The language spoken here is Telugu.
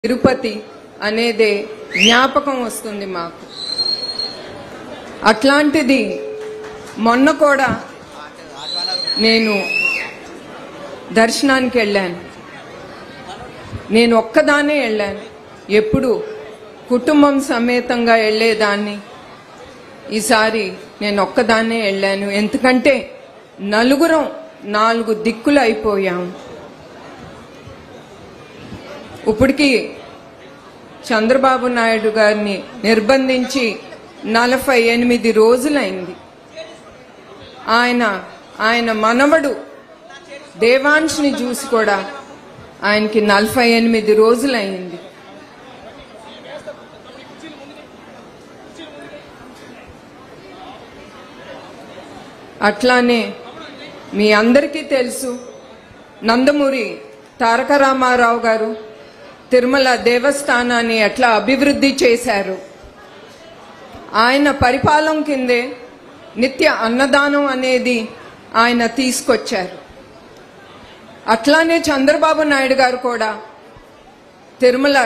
తిరుపతి అనేదే జ్ఞాపకం వస్తుంది మాకు. అట్లాంటిది మొన్న కూడా నేను దర్శనానికి వెళ్ళాను. నేను ఒక్కదానే వెళ్ళాను. ఎప్పుడు కుటుంబం సమేతంగా వెళ్ళేదాన్ని. ఈసారి నేను ఒక్కదాన్నే వెళ్ళాను. ఎందుకంటే నలుగురం 4 దిక్కులు అయిపోయాం. ఇప్పటికి చంద్రబాబు నాయుడు గారిని నిర్బంధించి 48 రోజులైంది. ఆయన మనవడు దేవాంశ్ని చూసి కూడా ఆయనకి 48 రోజులైంది. అట్లానే మీ అందరికీ తెలుసు, నందమూరి తారక రామారావు గారు తిరుమల దేవస్థానాన్ని ఎట్లా అభివృద్ధి చేశారు. ఆయన పరిపాలన కిందే నిత్య అన్నదానం అనేది ఆయన తీసుకొచ్చారు. అట్లానే చంద్రబాబు నాయుడు గారు కూడా తిరుమల